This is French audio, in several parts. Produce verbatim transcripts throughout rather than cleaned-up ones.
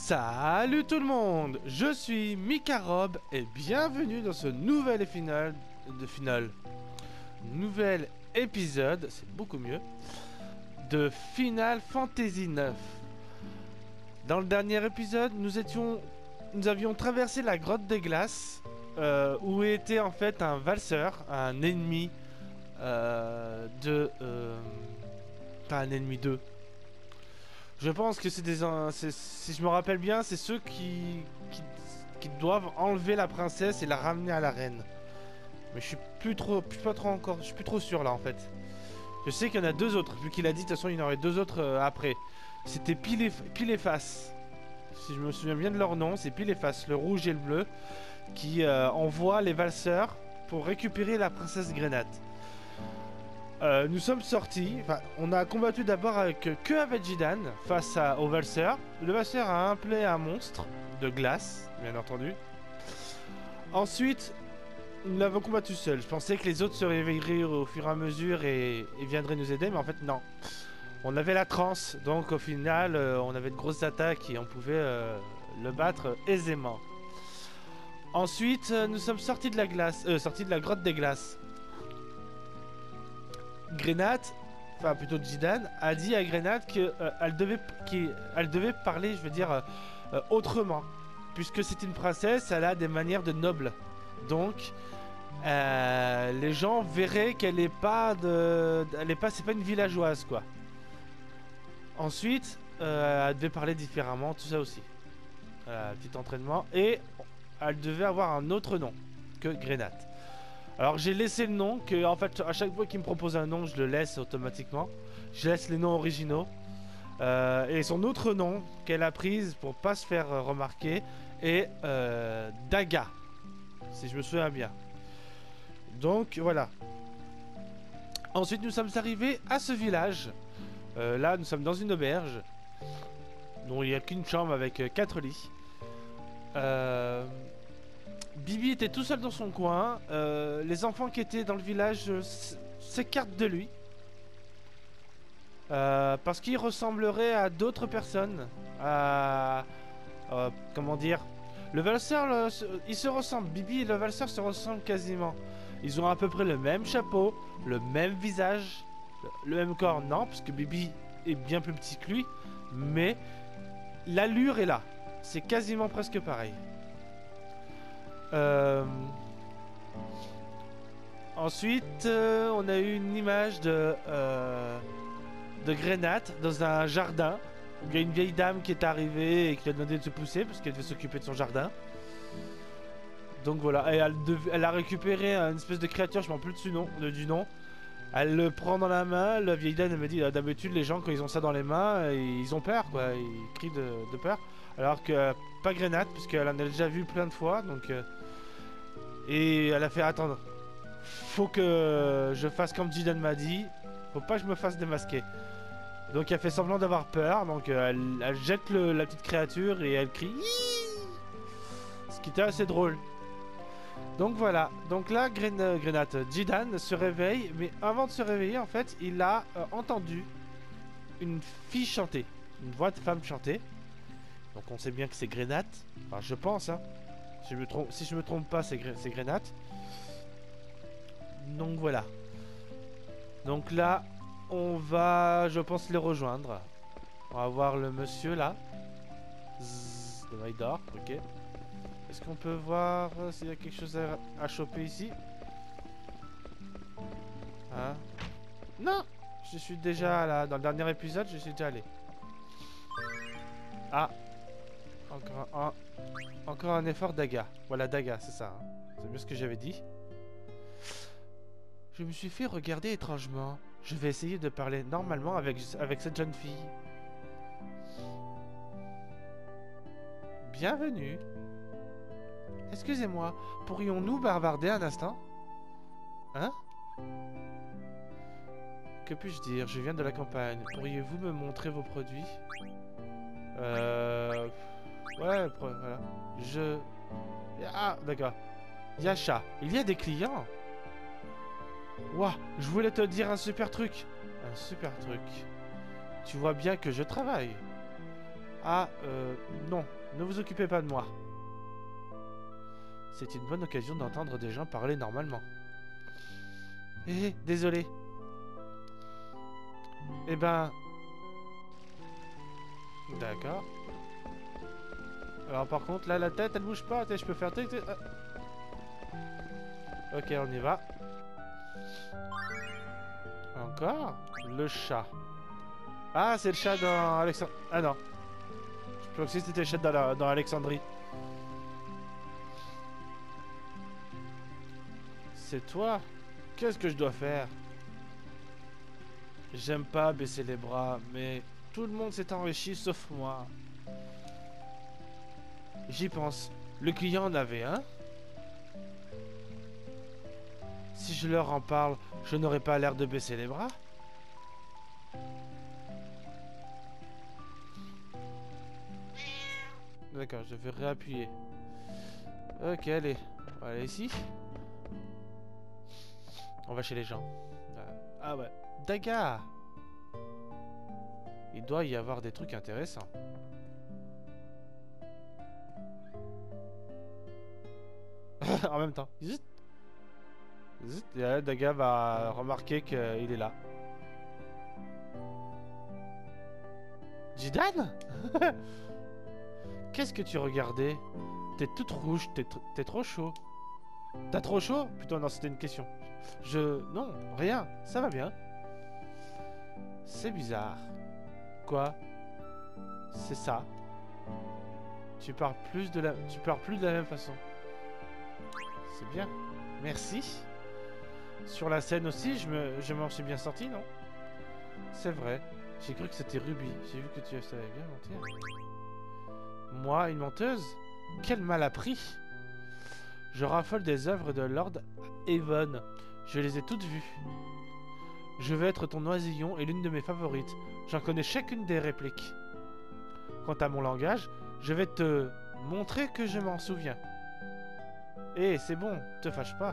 Salut tout le monde, je suis Mikarob et bienvenue dans ce nouvel et final de final nouvel épisode, c'est beaucoup mieux, de Final Fantasy neuf. Dans le dernier épisode, nous étions nous avions traversé la grotte des glaces euh, où était en fait un valseur, un ennemi euh, de euh, pas un ennemi de Je pense que c'est des... Si je me rappelle bien, c'est ceux qui, qui... qui doivent enlever la princesse et la ramener à la reine. Mais je suis plus trop... Je suis pas trop encore... Je suis plus trop sûr là en fait. Je sais qu'il y en a deux autres. Vu qu'il a dit, de toute façon, il y en aurait deux autres euh, après. C'était Pile et... Pile et Face. Si je me souviens bien de leur nom, c'est Pile et Face, le rouge et le bleu, qui euh, envoie les valseurs pour récupérer la princesse Grenade. Euh, nous sommes sortis, enfin, on a combattu d'abord avec que avec Jidan face à, au valseur. Le valseur a appelé un monstre de glace, bien entendu. Ensuite, nous l'avons combattu seul. Je pensais que les autres se réveilleraient au fur et à mesure et, et viendraient nous aider, mais en fait non. On avait la transe, donc au final, euh, on avait de grosses attaques et on pouvait euh, le battre aisément. Ensuite, euh, nous sommes sortis de la glace, euh, sortis de la grotte des glaces. Grenade, enfin plutôt Jidan, a dit à Grenade qu'elle euh, devait, qu'elle devait parler, je veux dire, euh, euh, autrement. Puisque c'est une princesse, elle a des manières de noble. Donc, euh, les gens verraient qu'elle est pas de... Elle est pas, c'est pas une villageoise, quoi. Ensuite, euh, elle devait parler différemment, tout ça aussi. Euh, petit entraînement. Et elle devait avoir un autre nom que Grenade. Alors j'ai laissé le nom, que en fait à chaque fois qu'il me propose un nom, je le laisse automatiquement. Je laisse les noms originaux. Euh, et son autre nom qu'elle a prise pour pas se faire euh, remarquer est euh, Daga, si je me souviens bien. Donc voilà. Ensuite nous sommes arrivés à ce village. Euh, là nous sommes dans une auberge dont il n'y a qu'une chambre avec euh, quatre lits. Euh... Bibi était tout seul dans son coin, euh, les enfants qui étaient dans le village euh, s'écartent de lui. Euh, parce qu'il ressemblerait à d'autres personnes. À... Euh, comment dire, le valseur, le, il se ressemble, Bibi et le valseur se ressemblent quasiment. Ils ont à peu près le même chapeau, le même visage, le, le même corps, non, parce que Bibi est bien plus petit que lui. Mais l'allure est là, c'est quasiment presque pareil. Euh... Ensuite, euh, on a eu une image de euh, de Grenade dans un jardin. Il y a une vieille dame qui est arrivée et qui lui a demandé de se pousser parce qu'elle devait s'occuper de son jardin. Donc voilà, et elle, devait, elle a récupéré une espèce de créature, je m'en rappelle plus du nom, du nom. Elle le prend dans la main. La vieille dame elle me dit d'habitude les gens quand ils ont ça dans les mains, ils ont peur quoi, ils crient de, de peur. Alors que pas Grenade puisqu'elle en a déjà vu plein de fois donc. Euh, Et elle a fait attendre. Faut que je fasse comme Jidan m'a dit. Faut pas que je me fasse démasquer. Donc elle fait semblant d'avoir peur. Donc euh, elle, elle jette le, la petite créature et elle crie. Ce qui était assez drôle. Donc voilà. Donc là, Gren Grenade, Jidan se réveille. Mais avant de se réveiller, en fait, il a euh, entendu une fille chanter. Une voix de femme chanter. Donc on sait bien que c'est Grenade. Enfin, je pense, hein. Si je me trompe, si je me trompe pas, c'est Grenade. Donc voilà. Donc là, on va, je pense, les rejoindre. On va voir le monsieur là. Zzz, le Maïdor, ok. Est-ce qu'on peut voir s'il y a quelque chose à, à choper ici? Hein? Non! Je suis déjà là. Dans le dernier épisode, je suis déjà allé. Ah! Encore un... Encore un effort Daga. Voilà, Daga, c'est ça. Hein. C'est bien ce que j'avais dit. Je me suis fait regarder étrangement. Je vais essayer de parler normalement avec, avec cette jeune fille. Bienvenue. Excusez-moi, pourrions-nous bavarder un instant? Hein? Que puis-je dire? Je viens de la campagne. Pourriez-vous me montrer vos produits? Euh... Ouais, voilà. Je... Ah, d'accord. Yasha, il y a des clients. Ouah, je voulais te dire un super truc. Un super truc. Tu vois bien que je travaille. Ah, euh, non, ne vous occupez pas de moi. C'est une bonne occasion d'entendre des gens parler normalement. Eh, désolé. Eh ben... D'accord. Alors par contre, là, la tête, elle bouge pas. Je peux faire... Ok, on y va. Encore le chat. Ah, c'est le chat dans Alexandrie. Ah non. Je crois que c'était le chat dans, la... dans Alexandrie. C'est toi? Qu'est-ce que je dois faire? J'aime pas baisser les bras, mais tout le monde s'est enrichi sauf moi. J'y pense. Le client en avait un? Si je leur en parle, je n'aurai pas l'air de baisser les bras? D'accord, je vais réappuyer. Ok, allez. On va aller ici. On va chez les gens. Ah ouais. Daga! Il doit y avoir des trucs intéressants. En même temps. Zut. Zut. Et là, Daga va remarquer qu'il est là. Jidan? Qu'est-ce que tu regardais? T'es toute rouge, t'es tr trop chaud. T'as trop chaud? Putain, non, c'était une question. Je... Non, rien. Ça va bien. C'est bizarre. Quoi? C'est ça. Tu parles plus de la... Tu parles plus de la même façon. C'est bien. Merci. Sur la scène aussi, je me, je m'en suis bien sorti, non? C'est vrai. J'ai cru que c'était Ruby. J'ai vu que tu savais bien mentir. Moi, une menteuse? Quel mal appris! Je raffole des œuvres de Lord Avon. Je les ai toutes vues. Je veux être ton oisillon et l'une de mes favorites. J'en connais chacune des répliques. Quant à mon langage, je vais te montrer que je m'en souviens. Eh, c'est bon, te fâche pas.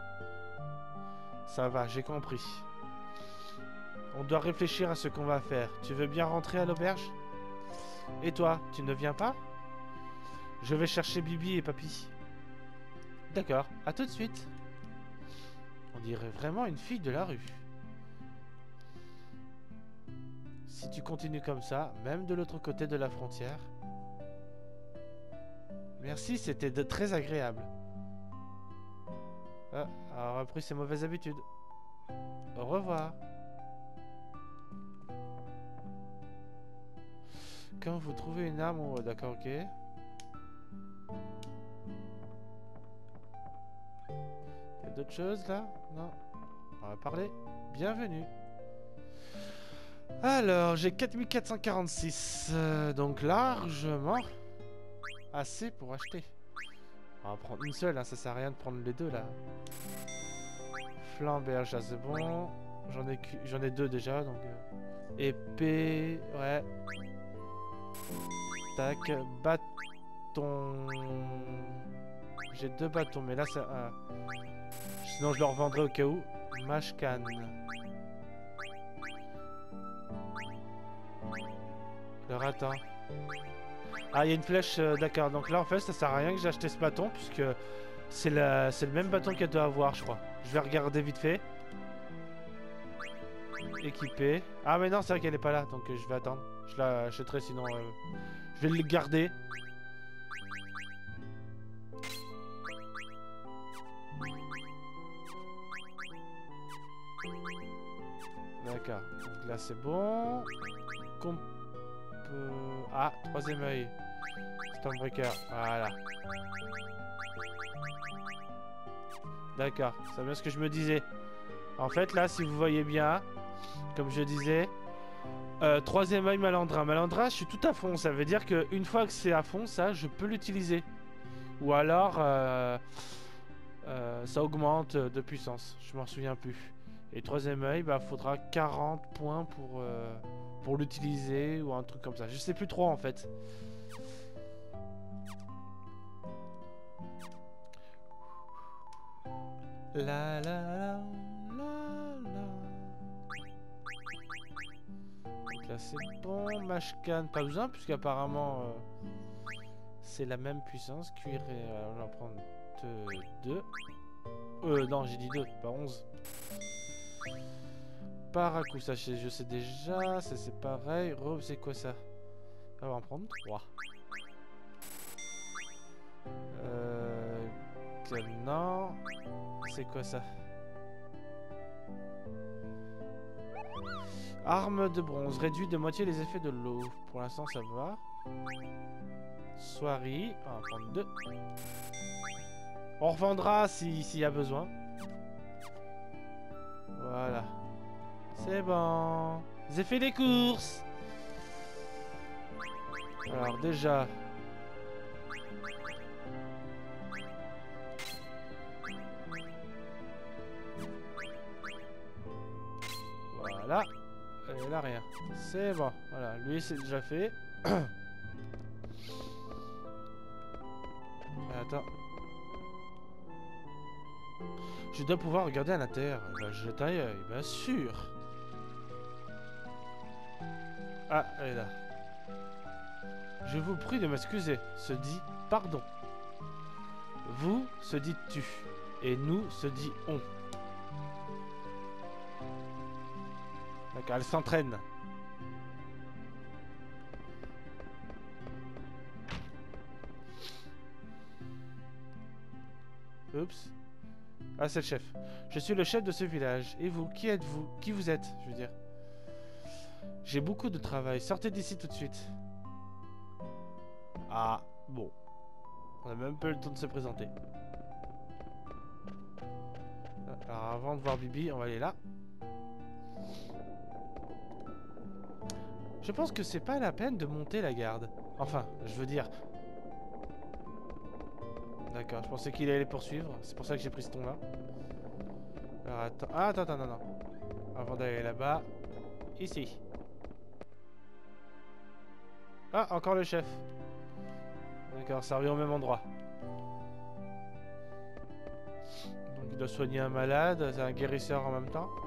Ça va, j'ai compris. On doit réfléchir à ce qu'on va faire. Tu veux bien rentrer à l'auberge? Et toi, tu ne viens pas? Je vais chercher Bibi et Papy. D'accord, à tout de suite. On dirait vraiment une fille de la rue. Si tu continues comme ça, même de l'autre côté de la frontière... Merci, c'était de très agréable. Ah, elle a repris ses mauvaises habitudes. Au revoir. Quand vous trouvez une arme... Oh, d'accord, ok. Il y a d'autres choses là? Non. On va parler. Bienvenue. Alors, j'ai quatre mille quatre cent quarante-six. Euh, donc largement assez pour acheter. On va prendre une seule, hein, ça sert à rien de prendre les deux là. Flamberge, ça c'est bon. J'en ai, j'en ai deux déjà, donc... Euh... Épée, ouais. Tac, bâton... J'ai deux bâtons, mais là ça... Ah. Sinon je leur vendrai au cas où. Mashcan. Alors attends. Ah, il y a une flèche, euh, d'accord. Donc là en fait ça sert à rien que j'ai acheté ce bâton, puisque c'est la... le même bâton qu'elle doit avoir, je crois. Je vais regarder vite fait. Équipé. Ah mais non, c'est vrai qu'elle est pas là, donc euh, je vais attendre. Je la achèterai sinon... Euh, je vais le garder. D'accord. Donc là c'est bon. Comp... Ah, troisième œil. Stormbreaker. Voilà. D'accord. C'est bien ce que je me disais. En fait là, si vous voyez bien... Comme je disais, euh, troisième œil Malandrin. Malandrin, je suis tout à fond. Ça veut dire qu'une fois que c'est à fond, ça, je peux l'utiliser. Ou alors, euh, euh, ça augmente de puissance. Je m'en souviens plus. Et troisième œil, bah, faudra quarante points pour, euh, pour l'utiliser ou un truc comme ça. Je sais plus trop en fait. La la la la la. là c'est bon. Mashcan, pas besoin puisqu'apparemment euh, c'est la même puissance. Cuir et... Alors, je vais en prendre deux. Euh non j'ai dit deux, pas onze. Paracoup, ça je sais déjà. Ça c'est pareil. Robe c'est quoi ça? On va en prendre trois. Euh... Non. C'est quoi ça? Arme de bronze, réduit de moitié les effets de l'eau. Pour l'instant ça va. Soierie, on va prendre deux. On revendra s'il si y a besoin. Voilà. C'est bon. J'ai fait des courses. Alors déjà... Voilà. Et là rien. C'est bon. Voilà. Lui c'est déjà fait. Attends. Je dois pouvoir regarder à l'intérieur. Bah, je jette un œil, bien sûr. Ah, elle est là. Je vous prie de m'excuser. Se dit pardon. Vous se dit tu. Et nous se dit on. D'accord, elle s'entraîne. Oups. Ah, c'est le chef. Je suis le chef de ce village. Et vous, qui êtes-vous? Qui vous êtes, je veux dire? J'ai beaucoup de travail. Sortez d'ici tout de suite. Ah, bon. On a même pas eu le temps de se présenter. Alors, avant de voir Bibi, on va aller là. Je pense que c'est pas la peine de monter la garde. Enfin, je veux dire... D'accord, je pensais qu'il allait les poursuivre. C'est pour ça que j'ai pris ce ton là. Alors attends. Ah, attends, attends, non, non. Avant d'aller là-bas. Ici. Ah, encore le chef. D'accord, ça revient au même endroit. Donc il doit soigner un malade. C'est un guérisseur en même temps.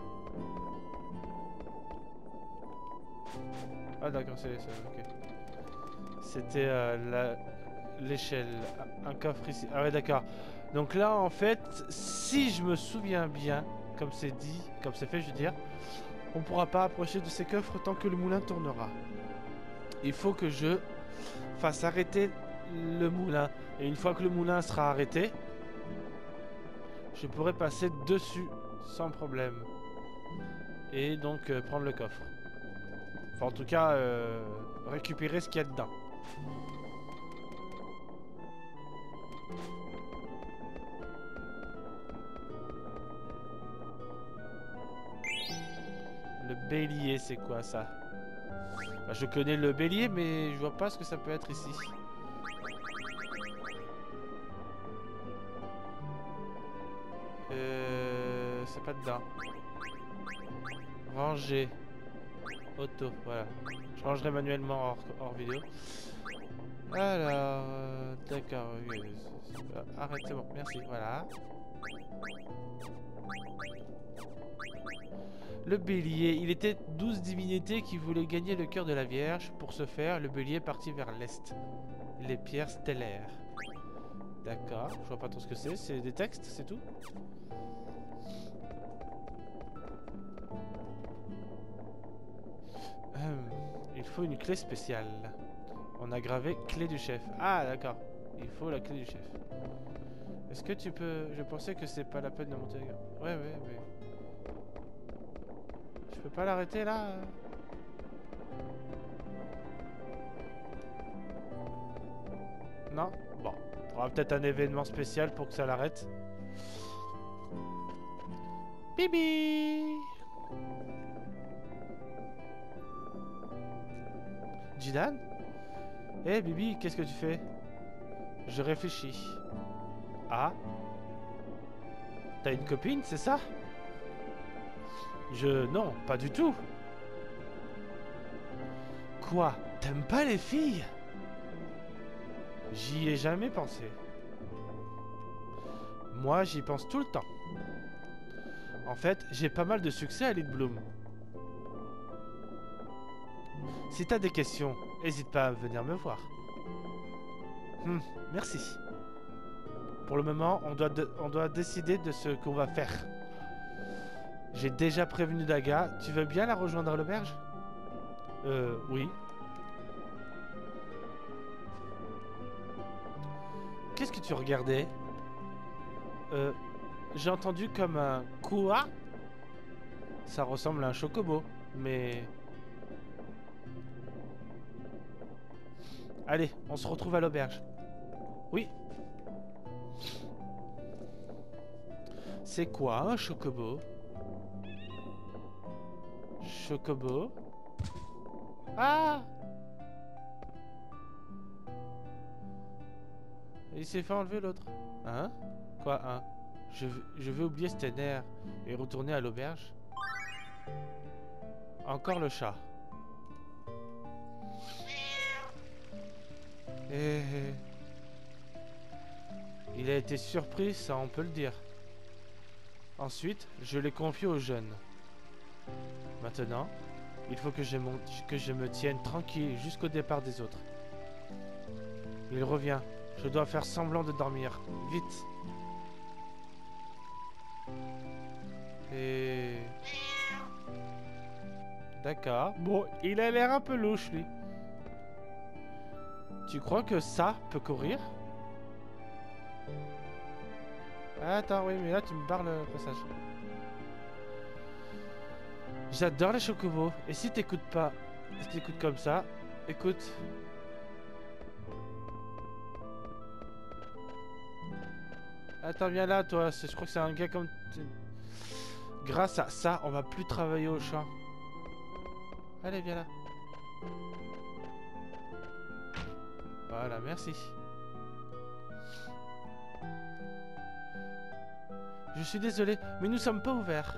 Ah d'accord, c'est... Ok. C'était euh, la... l'échelle, un coffre ici. Ah ouais d'accord. Donc là en fait, si je me souviens bien, comme c'est dit, comme c'est fait je veux dire, on pourra pas approcher de ces coffres tant que le moulin tournera. Il faut que je fasse arrêter le moulin. Et une fois que le moulin sera arrêté, je pourrai passer dessus sans problème. Et donc euh, prendre le coffre. Enfin en tout cas, euh, récupérer ce qu'il y a dedans. Le bélier, c'est quoi ça? Bah, je connais le bélier, mais je vois pas ce que ça peut être ici. Euh... C'est pas dedans. Ranger. Auto, voilà. Je rangerai manuellement hors, hors vidéo. Alors... Euh, D'accord. Euh, arrête, c'est bon, merci, voilà. Le bélier, il était douze divinités qui voulaient gagner le cœur de la Vierge. Pour ce faire, le bélier partit vers l'est. Les pierres stellaires. D'accord, je vois pas trop ce que c'est. C'est des textes, c'est tout? hum, Il faut une clé spéciale. On a gravé clé du chef. Ah d'accord, il faut la clé du chef. Est-ce que tu peux... Je pensais que c'est pas la peine de monter... Ouais, ouais, mais... Je peux pas l'arrêter là? Non? Bon. Il faudra peut-être un événement spécial pour que ça l'arrête. Bibi! Jidan? Eh hey, Bibi, qu'est-ce que tu fais? Je réfléchis. Ah? T'as une copine, c'est ça? Je... Non, pas du tout. Quoi? T'aimes pas les filles? J'y ai jamais pensé. Moi, j'y pense tout le temps. En fait, j'ai pas mal de succès à Lead Bloom. Si t'as des questions, n'hésite pas à venir me voir. Hmm, merci. Pour le moment, on doit, de, on doit décider de ce qu'on va faire. J'ai déjà prévenu Daga. Tu veux bien la rejoindre à l'auberge? Euh, oui. Qu'est-ce que tu regardais? Euh, j'ai entendu comme un quoi? Ça ressemble à un chocobo, mais... Allez, on se retrouve à l'auberge. Oui. C'est quoi un chocobo? Chocobo? Ah! Il s'est fait enlever l'autre. Hein? Quoi, hein? Je, je vais oublier Stener et retourner à l'auberge. Encore le chat. Eh, eh. Il a été surpris, ça on peut le dire. Ensuite, je l'ai confié aux jeunes. Maintenant, il faut que je, mon... que je me tienne tranquille jusqu'au départ des autres. Il revient. Je dois faire semblant de dormir. Vite. Et... D'accord. Bon, il a l'air un peu louche, lui. Tu crois que ça peut courir? Attends, oui, mais là, tu me barres le passage. J'adore les chocobos. Et si t'écoutes pas, si t'écoutes comme ça, écoute. Attends, viens là, toi. Je crois que c'est un gars comme... Grâce à ça, on va plus travailler au champ. Allez, viens là. Voilà, merci. Je suis désolé, mais nous sommes pas ouverts.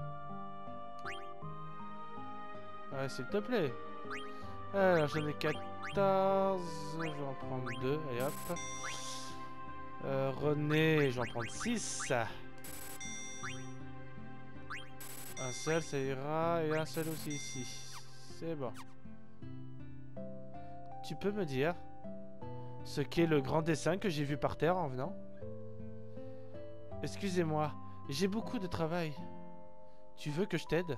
Ouais, s'il te plaît. Alors, j'en ai quatorze. Je vais en prendre deux. Allez, hop. Euh, René, je vais en prendre six. Un seul, ça ira. Et un seul aussi ici. C'est bon. Tu peux me dire ce qu'est le grand dessin que j'ai vu par terre en venant? Excusez-moi, j'ai beaucoup de travail. Tu veux que je t'aide?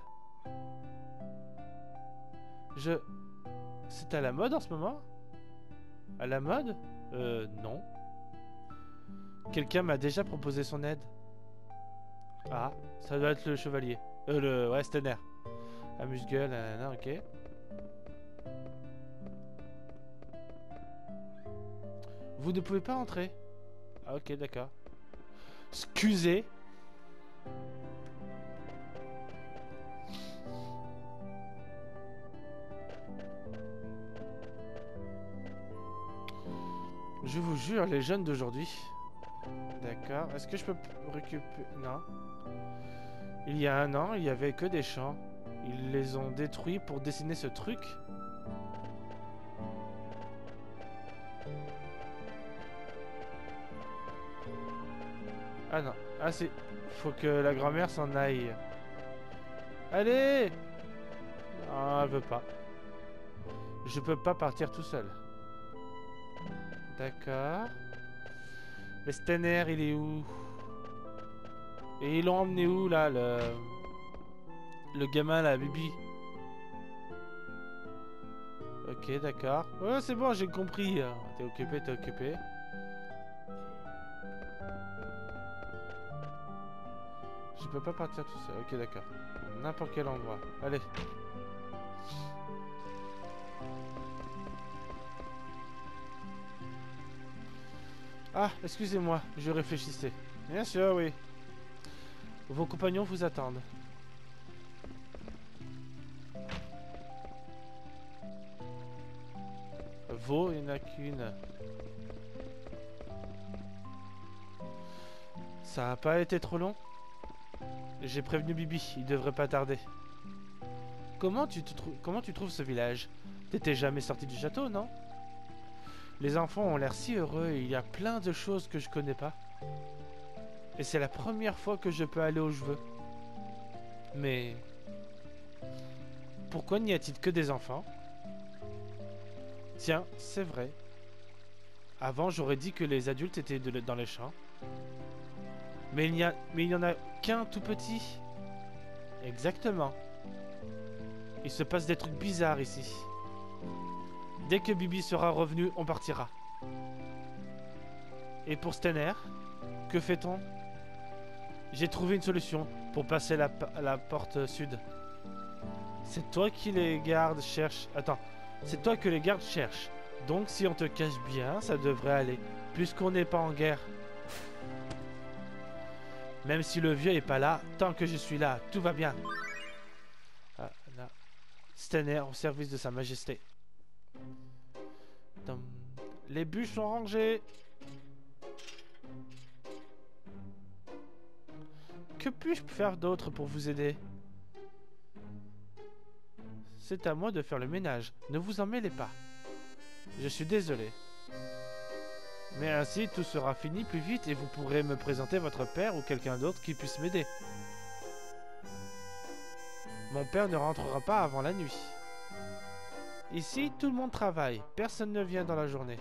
Je... C'est à la mode en ce moment? À la mode? Euh, non. Quelqu'un m'a déjà proposé son aide. Ah, ça doit être le chevalier. Euh, le... Ouais, Stener. Amuse-gueule, nanana, ok. Vous ne pouvez pas entrer. Ah, ok, d'accord. Excusez. Je vous jure, les jeunes d'aujourd'hui. D'accord. Est-ce que je peux récupérer... Non. Il y a un an, il y avait que des champs. Ils les ont détruits pour dessiner ce truc. Ah non. Ah c'est... Faut que la grand-mère s'en aille. Allez! Ah, elle veut pas. Je peux pas partir tout seul. D'accord. Mais Stener, il est où? Et ils l'ont emmené où, là, le... Le gamin, là, Bibi? Ok, d'accord. Ouais, c'est bon, j'ai compris. T'es occupé, t'es occupé. Je peux pas partir tout seul. Ok, d'accord. N'importe quel endroit. Allez. Ah, excusez-moi, je réfléchissais. Bien sûr, oui. Vos compagnons vous attendent. Vos, il n'y en a qu'une. Ça a pas été trop long? J'ai prévenu Bibi, il devrait pas tarder. Comment tu, te trou- Comment tu trouves ce village? T'étais jamais sorti du château, non? Les enfants ont l'air si heureux et il y a plein de choses que je connais pas. Et c'est la première fois que je peux aller où je veux. Mais... Pourquoi n'y a-t-il que des enfants? Tiens, c'est vrai. Avant, j'aurais dit que les adultes étaient de, dans les champs. Mais il n'y a, mais il n'y en a qu'un tout petit. Exactement. Il se passe des trucs bizarres ici. Dès que Bibi sera revenu, on partira. Et pour Stener, que fait-on? J'ai trouvé une solution pour passer la, la porte sud. C'est toi qui les gardes cherchent. Attends, c'est toi que les gardes cherchent. Donc si on te cache bien, ça devrait aller. Puisqu'on n'est pas en guerre. Même si le vieux est pas là, tant que je suis là, tout va bien. Ah, là. Stener au service de sa majesté. Les bûches sont rangées. Que puis-je faire d'autre pour vous aider? C'est à moi de faire le ménage. Ne vous en mêlez pas. Je suis désolé. Mais ainsi, tout sera fini plus vite et vous pourrez me présenter votre père ou quelqu'un d'autre qui puisse m'aider. Mon père ne rentrera pas avant la nuit. Ici, tout le monde travaille. Personne ne vient dans la journée.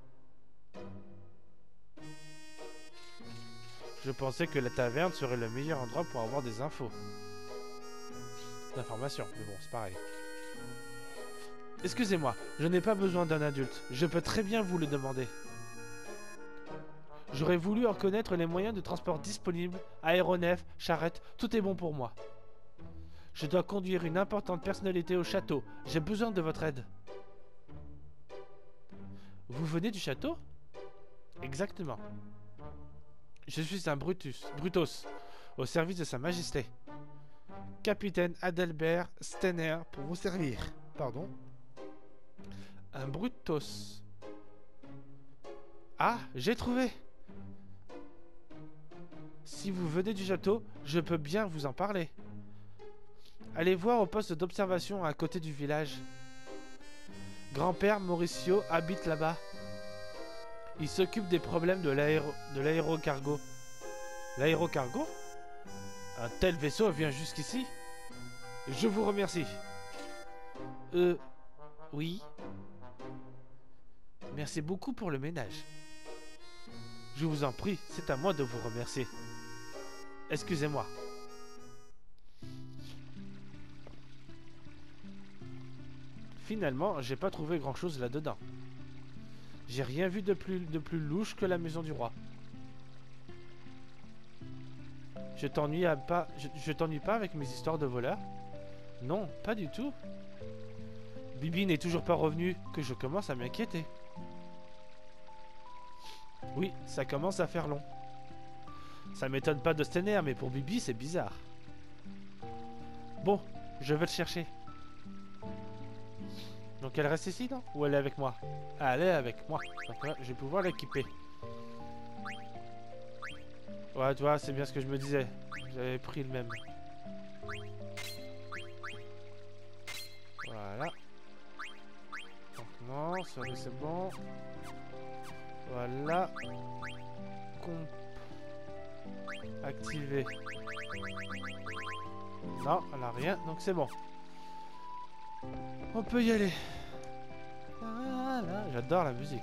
Je pensais que la taverne serait le meilleur endroit pour avoir des infos. D'informations, mais bon, c'est pareil. Excusez-moi, je n'ai pas besoin d'un adulte. Je peux très bien vous le demander. J'aurais voulu en connaître les moyens de transport disponibles, aéronefs, charrettes, tout est bon pour moi. Je dois conduire une importante personnalité au château. J'ai besoin de votre aide. Vous venez du château? Exactement. Je suis un Brutus, Brutos, au service de sa majesté. Capitaine Adelbert Stener pour vous servir. Pardon. Un Brutos. Ah, j'ai trouvé. Si vous venez du château, je peux bien vous en parler. Allez voir au poste d'observation à côté du village. Grand-père Mauricio habite là-bas. Il s'occupe des problèmes de l'aéro de l'aérocargo. L'aérocargo? Un tel vaisseau vient jusqu'ici? Je vous remercie. Euh... Oui. Merci beaucoup pour le ménage. Je vous en prie, c'est à moi de vous remercier. Excusez-moi. Finalement, j'ai pas trouvé grand-chose là-dedans. J'ai rien vu de plus, de plus louche que la maison du roi. Je t'ennuie pas, je, je t'ennuie pas avec mes histoires de voleurs? Non, pas du tout. Bibi n'est toujours pas revenu, que je commence à m'inquiéter. Oui, ça commence à faire long. Ça m'étonne pas de Stener, mais pour Bibi, c'est bizarre. Bon, je vais le chercher. Donc elle reste ici, non? Ou elle est avec moi? Ah, elle est avec moi. Donc là, je vais pouvoir l'équiper. Ouais, tu vois, c'est bien ce que je me disais. J'avais pris le même. Voilà. Donc non, ça c'est bon. Voilà. Comp. Activer. Non, elle a rien, donc c'est bon. On peut y aller. Voilà. J'adore la musique.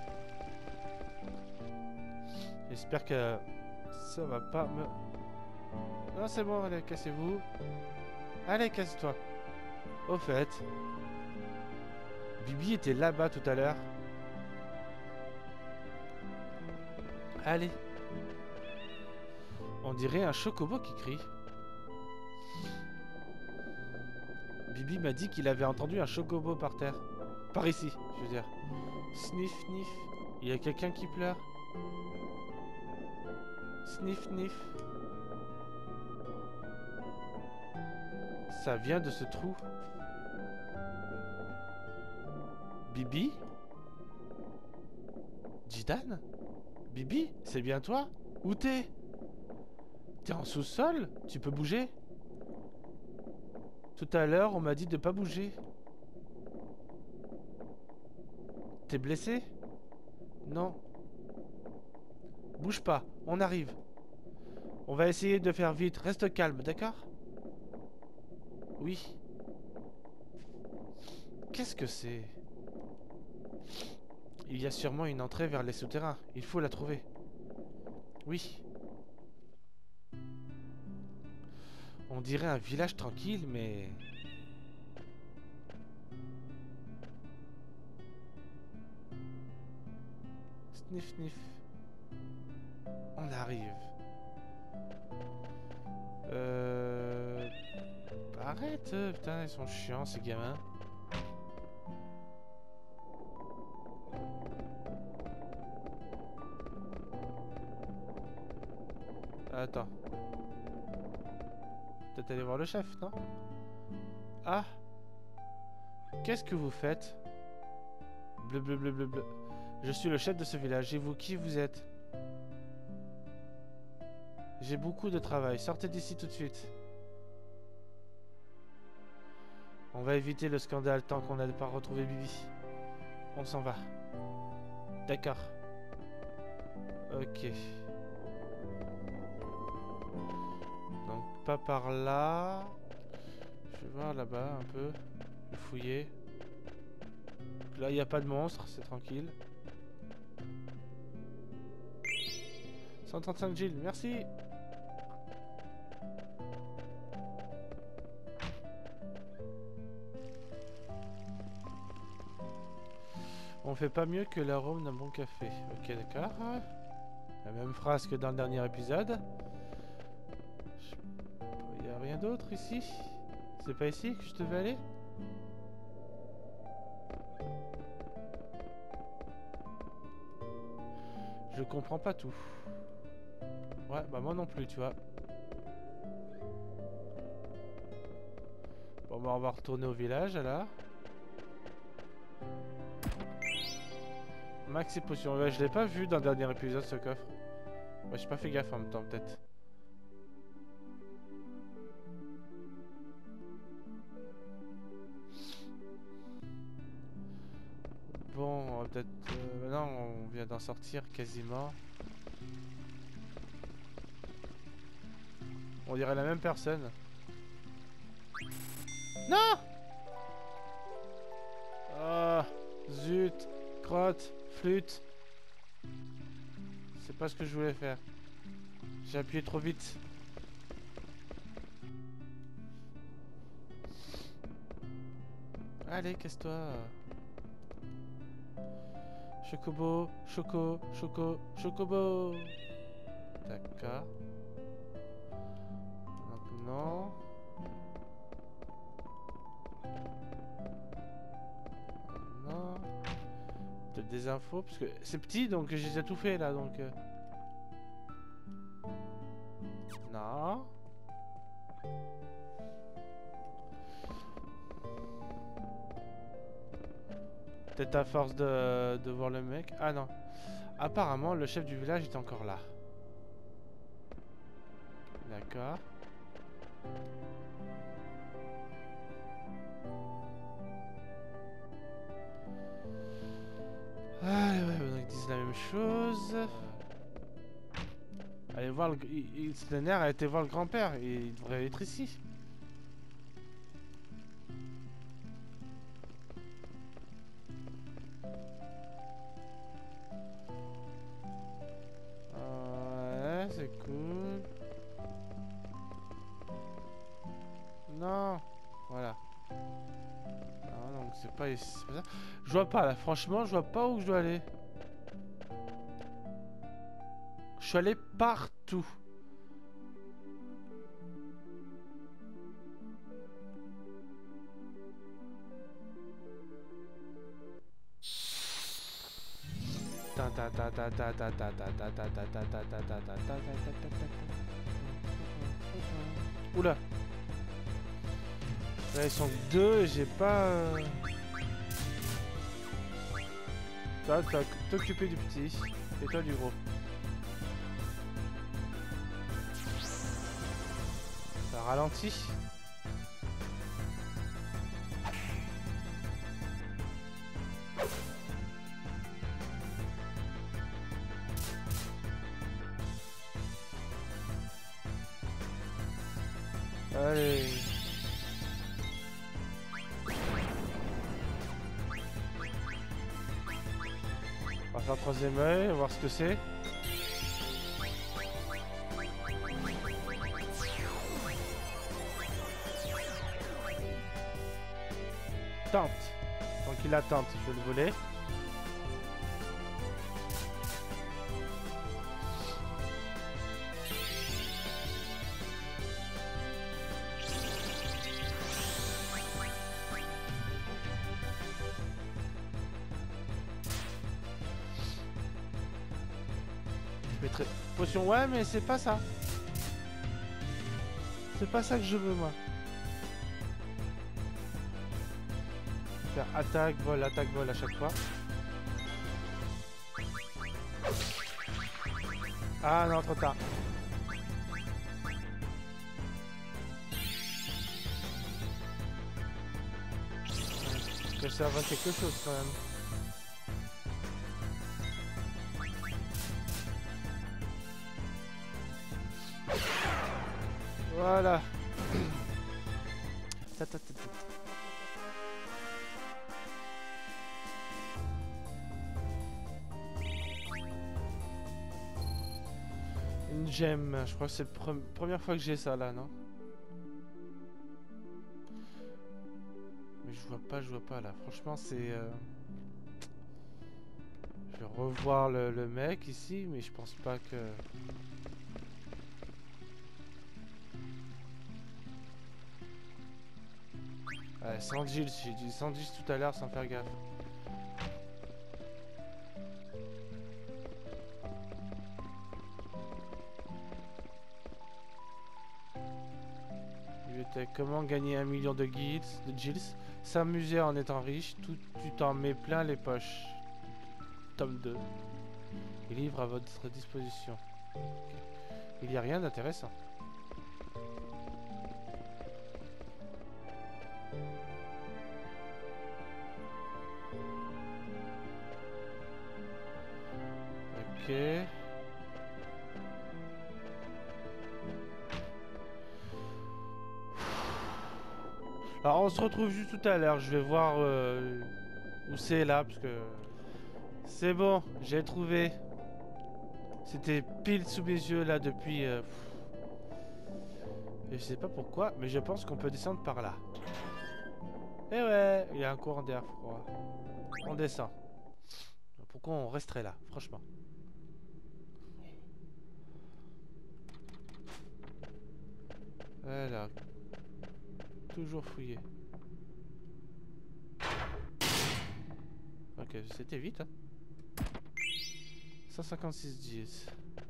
J'espère que ça va pas me... Non, c'est bon, allez, cassez-vous. Allez, casse-toi. Au fait... Bibi était là-bas tout à l'heure. Allez. On dirait un chocobo qui crie. Bibi m'a dit qu'il avait entendu un chocobo par terre. Par ici, je veux dire. Sniff, sniff. Il y a quelqu'un qui pleure. Sniff, sniff. Ça vient de ce trou. Bibi? Jidan? Bibi, c'est bien toi? Où t'es? T'es en sous-sol? Tu peux bouger? Tout à l'heure, on m'a dit de pas bouger. T'es blessé? Non. Bouge pas, on arrive. On va essayer de faire vite. Reste calme, d'accord? Oui. Qu'est-ce que c'est? Il y a sûrement une entrée vers les souterrains. Il faut la trouver. Oui. On dirait un village tranquille, mais... Sniff, sniff. On arrive. Euh... Arrête, euh, putain, ils sont chiants, ces gamins. Attends. Peut-être aller voir le chef, non? Ah! Qu'est-ce que vous faites? Bleu, bleu, bleu, bleu, bleu. Je suis le chef de ce village. Et vous, qui vous êtes? J'ai beaucoup de travail. Sortez d'ici tout de suite. On va éviter le scandale tant qu'on n'a pas retrouvé Bibi. On s'en va. D'accord. Ok. Donc, pas par là. Je vais voir là-bas un peu. Je vais fouiller. Là, il n'y a pas de monstre, c'est tranquille. cent trente-cinq Gilles, merci. On fait pas mieux que l'arôme d'un bon café. Ok, d'accord. La même phrase que dans le dernier épisode. Il n'y a rien d'autre ici? C'est pas ici que je devais aller? Je comprends pas tout. Ouais, bah moi non plus, tu vois. Bon, bah on va retourner au village, alors. Max et potion. Ouais, je l'ai pas vu dans le dernier épisode, ce coffre. Ouais, j'ai pas fait gaffe en même temps, peut-être. Bon, on va peut-être... Euh, non, on vient d'en sortir quasiment. On dirait la même personne. Non! Ah, zut, crotte, flûte. C'est pas ce que je voulais faire. J'ai appuyé trop vite. Allez, casse-toi. Chocobo, choco, choco, chocobo. D'accord. Maintenant. Maintenant. Peut-être des infos, parce que c'est petit, donc j'ai déjà tout fait là, donc. Euh... Non. Peut-être à force de, de voir le mec. Ah non. Apparemment, le chef du village est encore là. D'accord. Allez, ouais, ils disent la même chose. Allez voir le... Il, il, Stener a été voir le grand-père. Il devrait être ici. Ouais, c'est cool. Non. Voilà. Non, donc c'est pas ici. C'est pas ça. Je vois pas là. Franchement, je vois pas où je dois aller. Je suis allé partout. Oula. Là, ils sont deux et j'ai pas... Euh... Toi, t'occuper du petit et toi du gros. Ça ralentit. Allez. faire un troisième œil, voir ce que c'est. Tente. Donc il attente, je vais le voler. Très... Potion, ouais, mais c'est pas ça. C'est pas ça que je veux, moi. Faire attaque, vol, attaque, vol à chaque fois. Ah non, trop tard. Que ça serve à quelque chose quand même. Voilà. Ta, ta, ta, ta. Une gemme, je crois que c'est la pre première fois que j'ai ça là, non? Mais je vois pas, je vois pas là. Franchement, c'est... Euh... Je vais revoir le, le mec ici, mais je pense pas que... Ouais, Sandgil, j'ai dit Sandgil tout à l'heure sans faire gaffe. Bibliothèque, comment gagner un million de guides, de Gills, s'amuser en étant riche, tout tu t'en mets plein les poches. Tome deux. Et livre à votre disposition. Okay. Il n'y a rien d'intéressant. Ok. Alors on se retrouve juste tout à l'heure. Je vais voir euh, où c'est là parce que c'est bon. J'ai trouvé. C'était pile sous mes yeux là depuis. Euh... Et je sais pas pourquoi, mais je pense qu'on peut descendre par là. Eh ouais, il y a un courant d'air froid. On descend. Pourquoi on resterait là, franchement? Voilà. Toujours fouillé. Ok, c'était vite, hein. cent cinquante-six dix.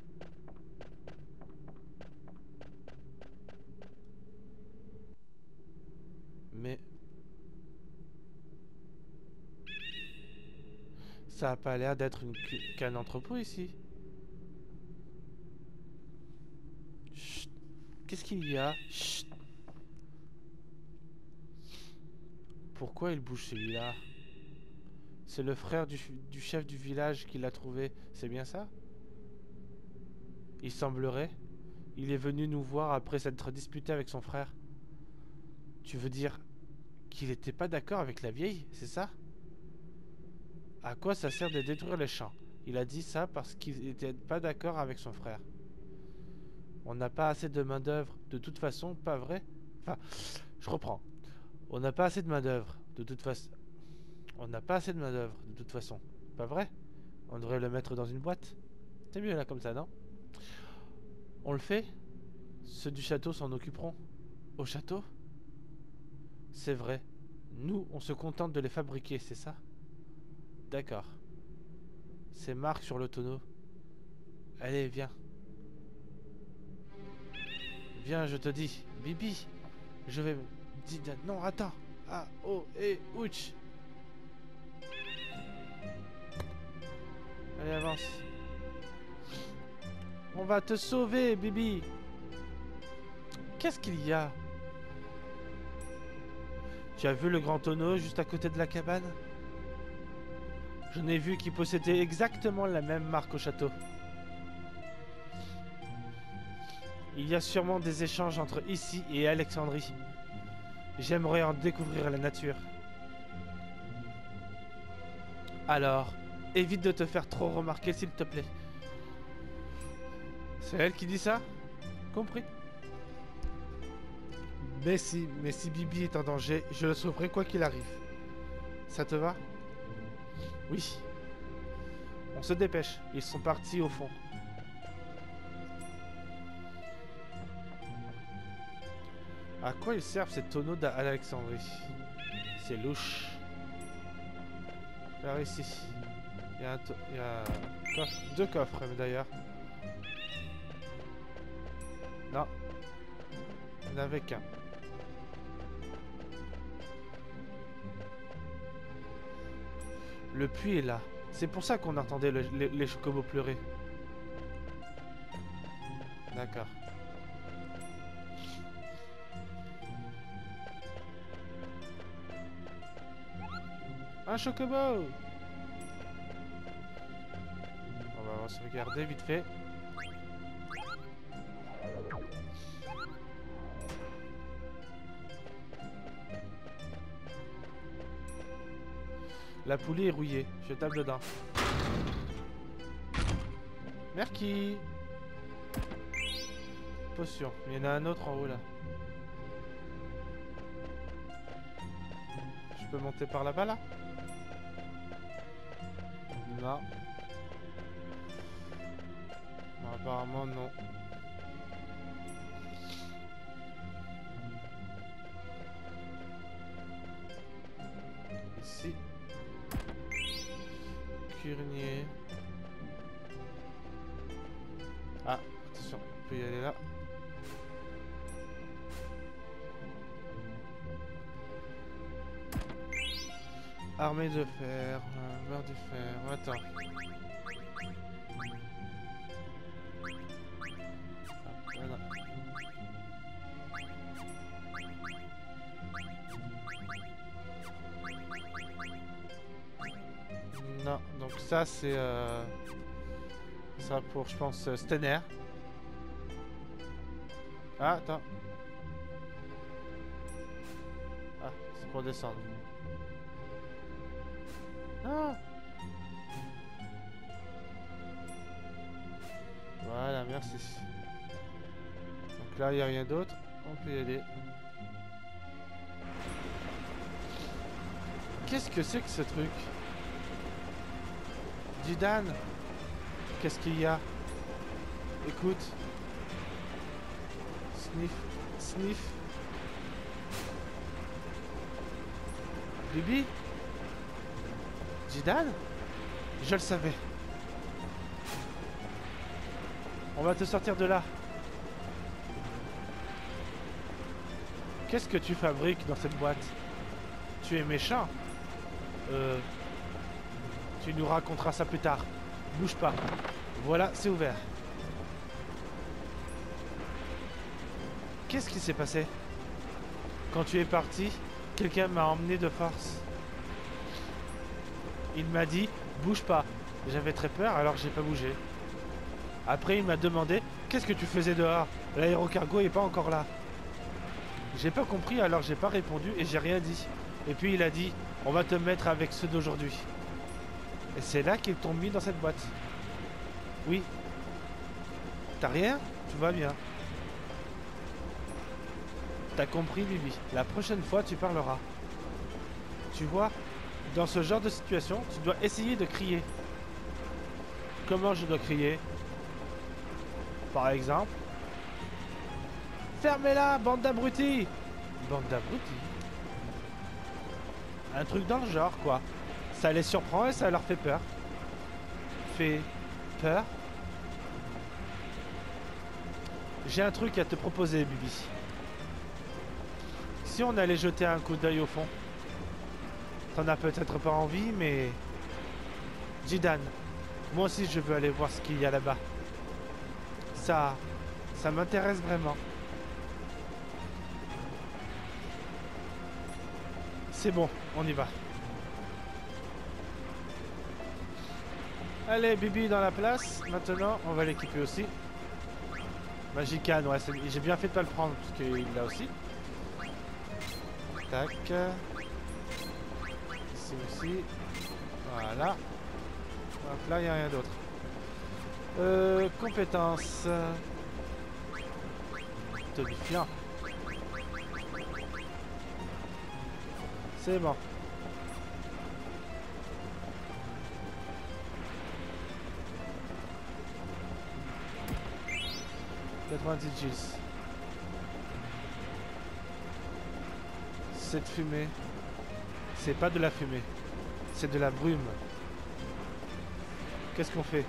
Mais... ça a pas l'air d'être qu'un entrepôt ici. Chut. Qu'est-ce qu'il y a? Chut. Pourquoi il bouge celui-là? C'est le frère du, du chef du village qui l'a trouvé. C'est bien ça? Il semblerait. Il est venu nous voir après s'être disputé avec son frère. Tu veux dire qu'il n'était pas d'accord avec la vieille, c'est ça? À quoi ça sert de détruire les champs? Il a dit ça parce qu'il n'était pas d'accord avec son frère. On n'a pas assez de main d'œuvre de toute façon, pas vrai? Enfin, je reprends. On n'a pas assez de main d'œuvre de toute façon. On n'a pas assez de main d'œuvre de toute façon, pas vrai? On devrait le mettre dans une boîte. C'est mieux là comme ça, non? On le fait? Ceux du château s'en occuperont. Au château? C'est vrai. Nous, on se contente de les fabriquer, c'est ça? D'accord. C'est marque sur le tonneau. Allez, viens. Viens, je te dis. Bibi, je vais... Dis... Non, attends. Ah, oh, et ouch. Allez, avance. On va te sauver, Bibi. Qu'est-ce qu'il y a? Tu as vu le grand tonneau juste à côté de la cabane? Je n'ai vu qu'il possédait exactement la même marque au château. Il y a sûrement des échanges entre ici et Alexandrie. J'aimerais en découvrir la nature. Alors, évite de te faire trop remarquer s'il te plaît. C'est elle qui dit ça? Compris. Mais si, mais si Bibi est en danger, je le sauverai quoi qu'il arrive. Ça te va? Oui. On se dépêche, ils sont partis au fond. À quoi ils servent ces tonneaux d'Alexandrie? C'est louche. Par ici. Il y a, un il y a un coffre, deux coffres d'ailleurs. Non. Il n'y en avait qu'un. Le puits est là. C'est pour ça qu'on entendait le, les, les chocobos pleurer. D'accord. Un chocobo! On va se regarder vite fait. La poulie est rouillée. Je tape dedans. Merci. Potion. Il y en a un autre en haut là. Je peux monter par là-bas là? Non. Non, apparemment non. Ici. Curnier. Ah, attention, on peut y aller là. Armée de fer, euh, barre de fer, attends. Ah, voilà. Non, donc ça c'est euh, ça pour je pense euh, Stener. Ah, attends. Ah, c'est pour descendre. Ah. Voilà, merci. Donc là, il n'y a rien d'autre. On peut y aller. Qu'est-ce que c'est que ce truc? Jidan, qu'est-ce qu'il y a? Écoute. Sniff. Sniff. Bibi? Jidan? Je le savais. On va te sortir de là. Qu'est-ce que tu fabriques dans cette boîte? Tu es méchant. Euh... Tu nous raconteras ça plus tard. Bouge pas. Voilà, c'est ouvert. Qu'est-ce qui s'est passé? Quand tu es parti, quelqu'un m'a emmené de force. Il m'a dit, bouge pas. J'avais très peur, alors j'ai pas bougé. Après, il m'a demandé, qu'est-ce que tu faisais dehors? L'aérocargo est pas encore là. J'ai pas compris, alors j'ai pas répondu et j'ai rien dit. Et puis il a dit, on va te mettre avec ceux d'aujourd'hui. Et c'est là qu'ils t'ont mis dans cette boîte. Oui. T'as rien? Tout va bien. T'as compris, Bibi. La prochaine fois, tu parleras. Tu vois, dans ce genre de situation, tu dois essayer de crier. Comment je dois crier? Par exemple, fermez-la, bande d'abrutis! Bande d'abrutis? Un truc dans le genre, quoi. Ça les surprend et ça leur fait peur. Fait peur? J'ai un truc à te proposer, Bibi. Si on allait jeter un coup d'œil au fond, t'en as peut-être pas envie, mais... Jidan, moi aussi je veux aller voir ce qu'il y a là-bas. Ça... ça m'intéresse vraiment. C'est bon, on y va. Allez, Bibi dans la place. Maintenant, on va l'équiper aussi. Magican, ouais, j'ai bien fait de pas le prendre, parce qu'il l'a aussi. Tac. Ici aussi. Voilà. Hop, là, il n'y a rien d'autre. Euh, compétences. Tonifiant. C'est bon. quatre-vingt-dix Gilles. Cette fumée, c'est pas de la fumée, c'est de la brume. Qu'est-ce qu'on fait?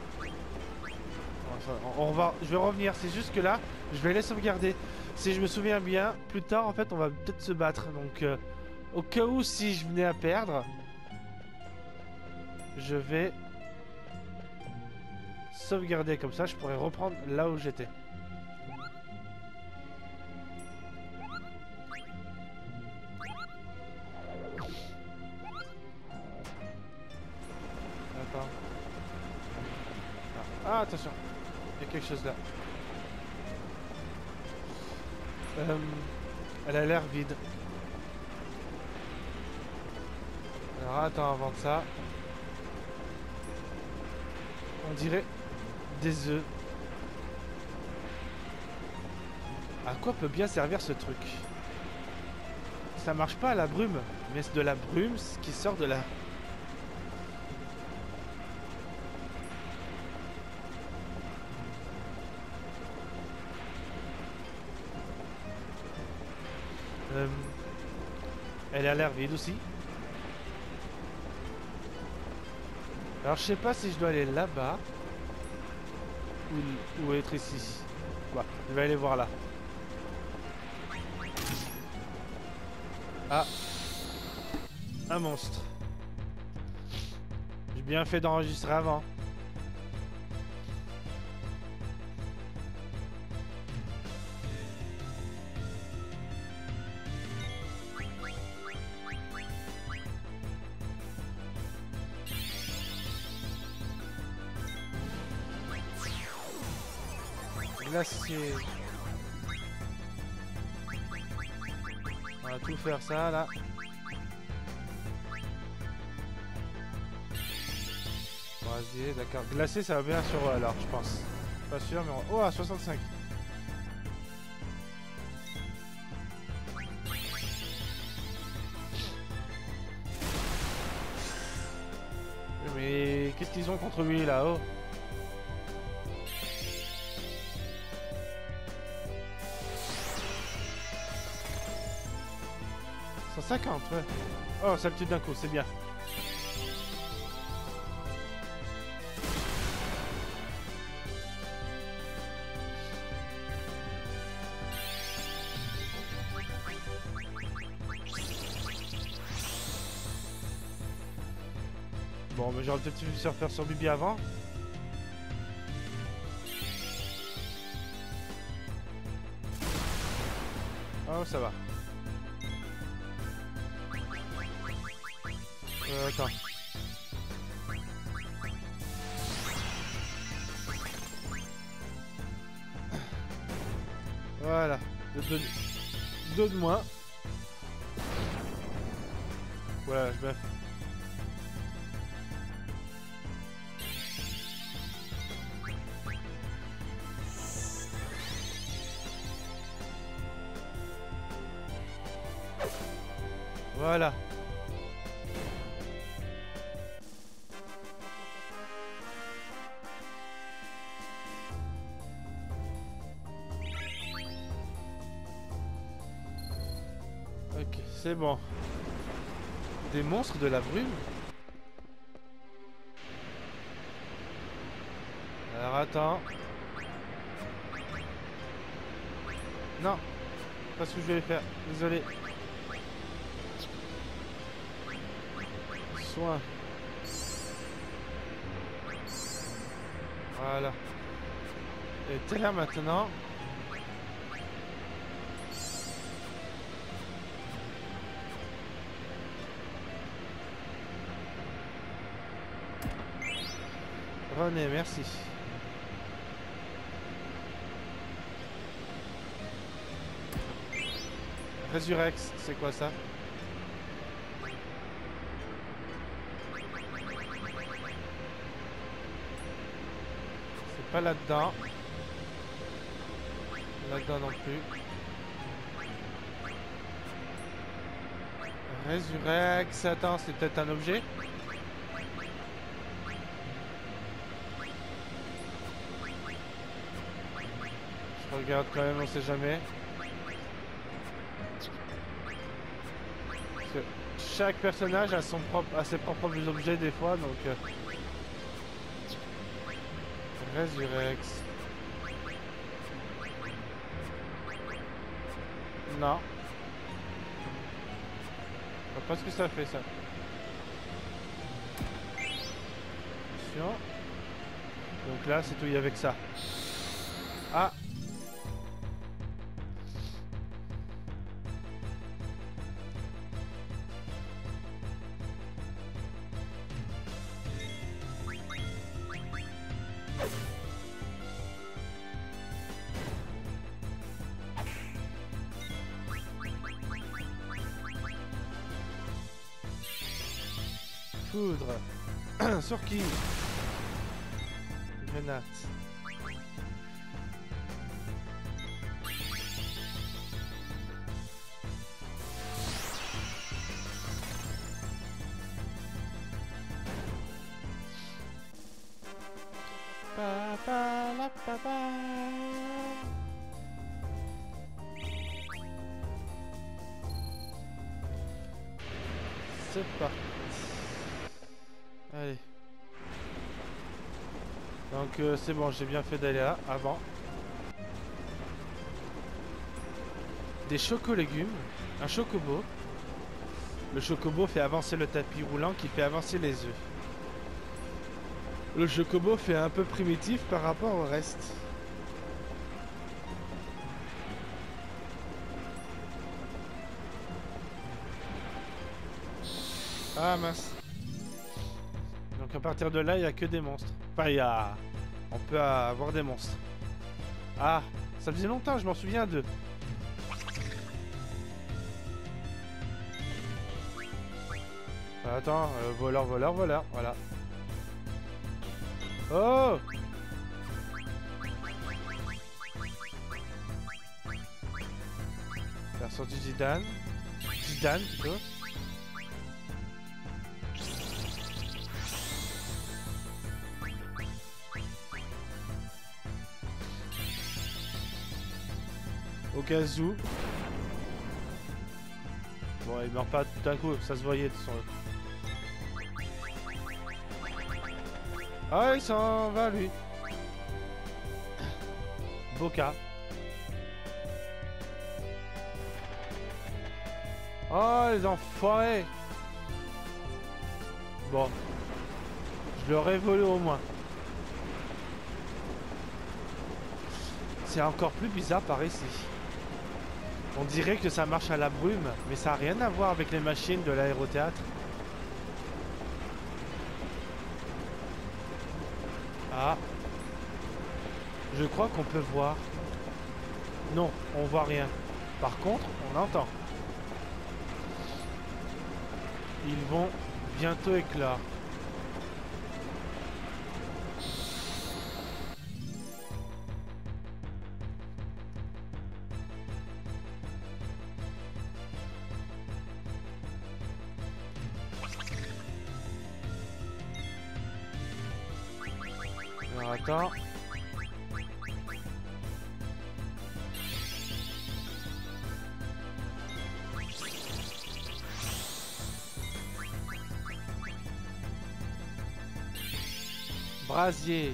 On va, je vais revenir, c'est juste que là, je vais les sauvegarder. Si je me souviens bien, plus tard, en fait, on va peut-être se battre. Donc, euh, au cas où, si je venais à perdre, je vais sauvegarder comme ça, je pourrais reprendre là où j'étais. Attends. Ah, attention. Il y a quelque chose là. Euh, elle a l'air vide. Alors attends, avant de ça. On dirait des œufs. À quoi peut bien servir ce truc? Ça marche pas à la brume, mais c'est de la brume qui sort de la... Euh, elle a l'air vide aussi. Alors je sais pas si je dois aller là-bas ou, ou être ici. Bah, je vais aller voir là. Ah, un monstre. J'ai bien fait d'enregistrer avant. Glacier. On va tout faire ça là. Brasier, d'accord. Glacé, ça va bien sur eux alors, je pense. Pas sûr, mais on... Oh, à soixante-cinq. Mais qu'est-ce qu'ils ont contre lui là-haut? cent cinquante, ouais. Oh, ça le tue d'un coup, c'est bien. Bon, mais j'aurais peut-être dû se refaire sur Bibi avant. Oh, ça va. Euh, attends. Voilà. Deux, deux de moins. Voilà, je vais... Voilà. Ok, c'est bon. Des monstres de la brume? Alors attends. Non, pas ce que je vais faire. Désolé. Soin. Voilà. Et t'es là maintenant. René, merci. Résurrex, c'est quoi ça? Pas là-dedans. Là-dedans non plus. Résurrex. Attends, c'est peut-être un objet? Je regarde quand même, on sait jamais. Parce que chaque personnage a son propre, a ses propres objets des fois, donc. Euh... Résurrex. Non. Je vois pas ce que ça fait ça. Attention. Donc là c'est tout, il y avait que ça. Ah. Foudre. Sur qui? Grenade. Pa, pa, la, pa, pa. C'est parti. Allez. Donc euh, c'est bon, j'ai bien fait d'aller là avant. Des choco-légumes, un chocobo. Le chocobo fait avancer le tapis roulant qui fait avancer les œufs. Le chocobo fait un peu primitif par rapport au reste. Ah mince. Donc à partir de là, il n'y a que des monstres. Enfin, il y a... On peut avoir des monstres. Ah, ça faisait longtemps, je m'en souviens d'eux. Attends, euh, voleur, voleur, voleur, voilà. Oh! Version du Zidane. Zidane, plutôt. Au cas où. Bon, il meurt pas tout d'un coup, ça se voyait de son... Ah, il s'en va, lui. Boca. Oh, les enfoirés. Bon. Je l'aurais volé au moins. C'est encore plus bizarre par ici. On dirait que ça marche à la brume, mais ça n'a rien à voir avec les machines de l'aérothéâtre. Ah. Je crois qu'on peut voir. Non, on voit rien. Par contre, on entend. Ils vont bientôt éclore. Alors attends. Brasier.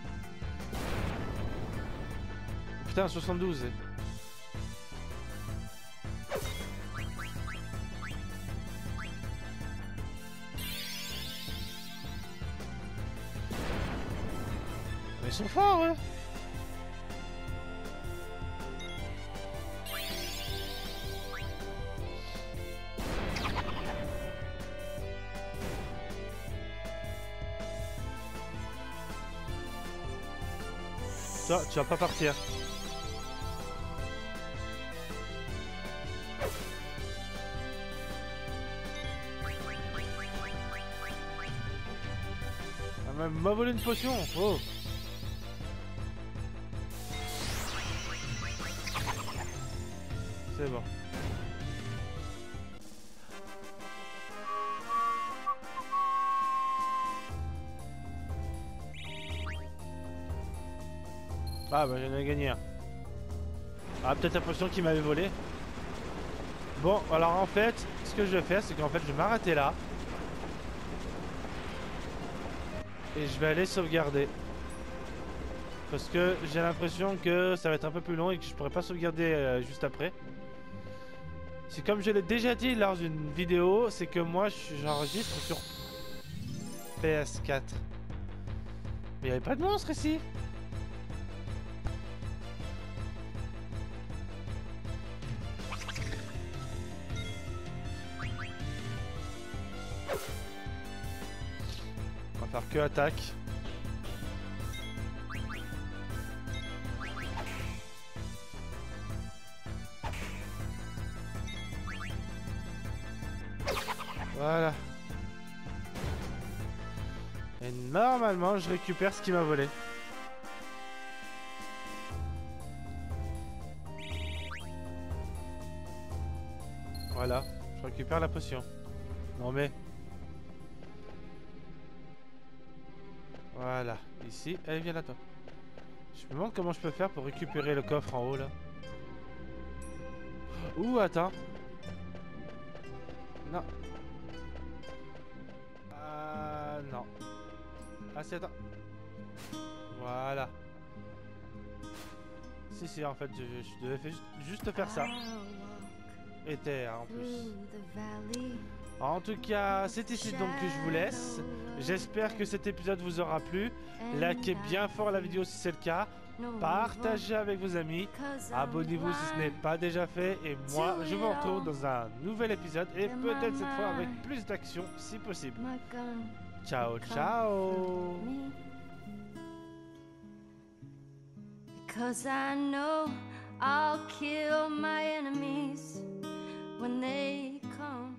Putain, soixante-douze. Ils sont forts, hein. Toi, tu vas pas partir. Ah, m'a volé une potion. Oh. C'est bon. Ah bah j'en ai gagné un. Ah peut-être l'impression qu'il m'avait volé. Bon alors en fait ce que je vais faire c'est qu'en fait je vais m'arrêter là. Et je vais aller sauvegarder. Parce que j'ai l'impression que ça va être un peu plus long et que je pourrais pas sauvegarder euh, juste après. C'est comme je l'ai déjà dit lors d'une vidéo, c'est que moi j'enregistre sur P S quatre. Mais il n'y avait pas de monstre ici. On va faire que attaque. Voilà. Et normalement, je récupère ce qui m'a volé. Voilà, je récupère la potion. Non mais... Voilà, ici, allez viens là toi. Je me demande comment je peux faire pour récupérer le coffre en haut là. Ouh, attends. Non. Ah non. Ah si, attends. Voilà. Si si, en fait, je, je devais juste, juste faire ça. Et terre en plus. En tout cas, c'est ici donc que je vous laisse. J'espère que cet épisode vous aura plu. Likez bien fort la vidéo si c'est le cas. Partagez avec vos amis. Abonnez-vous si ce n'est pas déjà fait. Et moi, je vous retrouve dans un nouvel épisode. Et peut-être cette fois avec plus d'action si possible. Ciao, ciao. Because I know I'll kill my enemies when they come.